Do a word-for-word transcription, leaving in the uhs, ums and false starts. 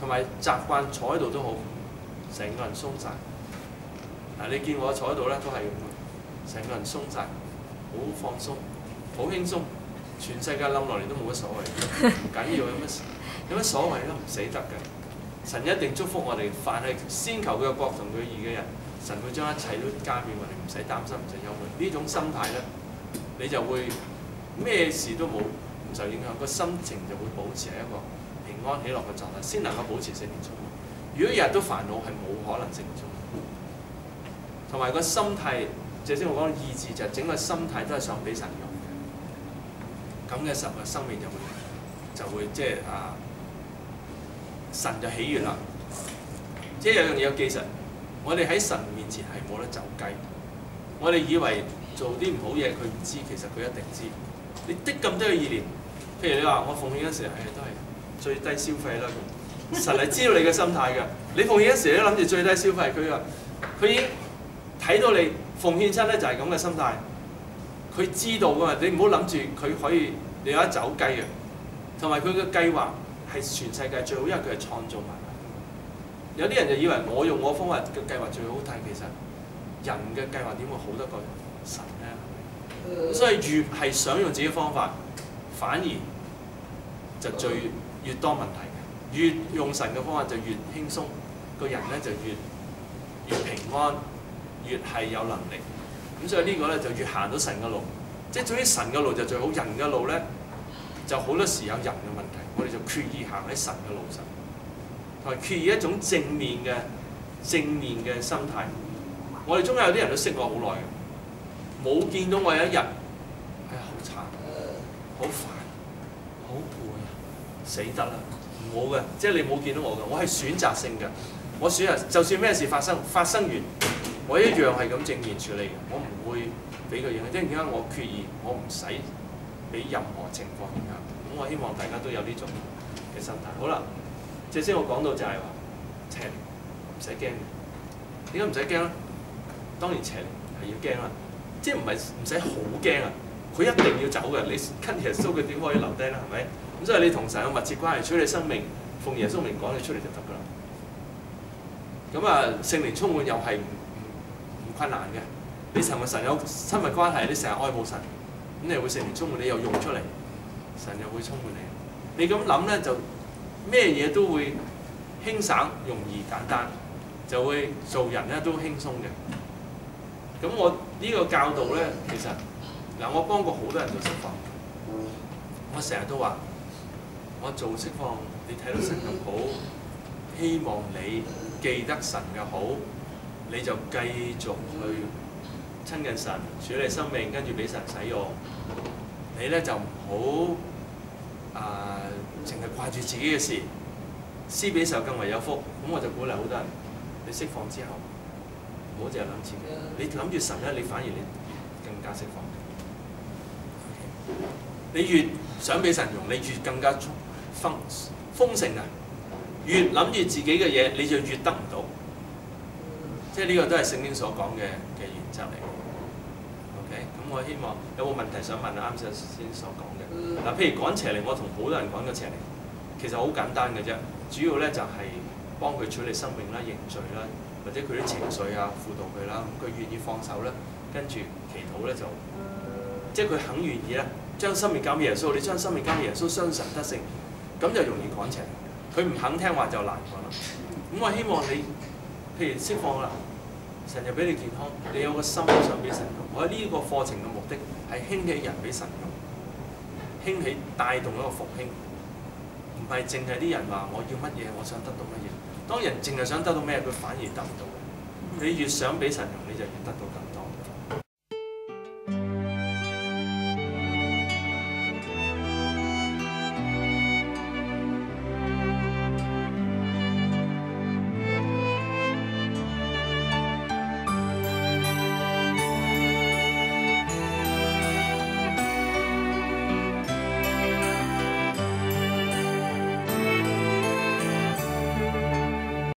同埋習慣坐喺度都好，成個人鬆晒。嗱，你見我坐喺度咧都係咁嘅，成個人鬆晒，好放鬆，好輕鬆，全世界冧落嚟都冇乜所謂，唔緊要，有乜有乜所謂都唔死得嘅。神一定祝福我哋，凡係先求佢嘅國同佢義嘅人，神會將一切都加俾我哋，唔使擔心，唔使憂慮。呢種心態咧，你就會咩事都冇，唔受影響，個心情就會保持喺一個平安喜樂嘅狀態，先能夠保持聖靈充滿。如果日日都煩惱，係冇可能聖靈充滿。同埋個心態，頭先我講意志就係整個心態都係想俾神用嘅，咁嘅時候嘅生命就會就會即係啊神就喜悅啦。即係有樣嘢要記實，我哋喺神面前係冇得走雞。我哋以為做啲唔好嘢佢唔知，其實佢一定知。你的咁多嘅意念，譬如你話我奉獻嗰時，誒、哎、都係最低消費啦。神係知道你嘅心態㗎。你奉獻嗰時，你都諗住最低消費，佢話佢已經睇到你奉獻親咧就係咁嘅心態。佢知道㗎嘛，你唔好諗住佢可以你有得走雞嘅。同埋佢嘅計劃係全世界最好，因為佢係創造萬物。有啲人就以為我用我方法嘅計劃最好，但係其實人嘅計劃點會好得過神咧？所以越係想用自己嘅方法，反而就最越多問題嘅。越用神嘅方法就越輕鬆，個人咧就越越平安，越係有能力。咁所以呢個咧就越行到神嘅路，即係總之神嘅路就最好。人嘅路咧就好多時有人嘅問題，我哋就決意行喺神嘅路上，同埋決意一種正面嘅正面嘅心態。我哋中間有啲人都識我好耐嘅。冇見到我有一日，哎呀好慘，好煩，好攰啊，死得啦！唔好嘅，即係你冇見到我嘅，我係選擇性嘅。我選擇，就算咩事發生，發生完，我一樣係咁正面處理嘅，我唔會俾佢影響。因為點解我決意，我唔使俾任何情況影響。咁我希望大家都有呢種嘅心態。好啦，即係先我講到就係話邪靈唔使驚，點解唔使驚咧？當然邪靈係要驚啦。即係唔係唔使好驚啊！佢一定要走嘅，你跟耶穌佢點可以留低啦？係咪？咁所以你同神有密切關係，處理生命，奉耶穌名講你出嚟就得㗎啦。咁啊，聖靈充滿又係唔唔困難嘅。你同神有親密關係，你成日愛慕神，咁你會聖靈充滿，你又用出嚟，神又會充滿你。你咁諗咧，就咩嘢都會輕省、容易、簡單，就會做人咧都輕鬆嘅。咁我呢個教導咧，其實嗱，我幫過好多人做釋放。我成日都話，我做釋放，你睇到神咁好，希望你記得神嘅好，你就繼續去親近神，處理生命，跟住俾神使用。你咧就唔好啊，淨係掛住自己嘅事，施比受更為有福。咁我就鼓勵好多人，你釋放之後。唔好淨係諗自己，你諗住神咧，你反而你更加釋放。你越想俾神用，你越更加豐豐盛啊！越諗住自己嘅嘢，你就越得唔到。即係呢個都係聖經所講嘅嘅原則嚟。OK，咁我希望有冇問題想問啊？啱先所講嘅嗱，譬如講邪靈，我同好多人講過邪靈，其實好簡單嘅啫，主要咧就係幫佢處理生命啦、認罪啦。或者佢啲情緒啊，輔導佢啦，咁佢願意放手咧，跟住祈禱咧就，即係佢肯願意咧，將生命交俾耶穌，你將生命交俾耶穌，相信神得勝，咁就容易趕邪。佢唔肯聽話就難講啦。咁我希望你，譬如釋放啦，神就俾你健康，你有個心想俾神用。我喺呢個課程嘅目的係興起人俾神用，興起帶動一個復興，唔係淨係啲人話我要乜嘢，我想得到乜嘢。當人淨係想得到咩，佢反而得唔到嘅。你越想俾神用，你就越得到更多。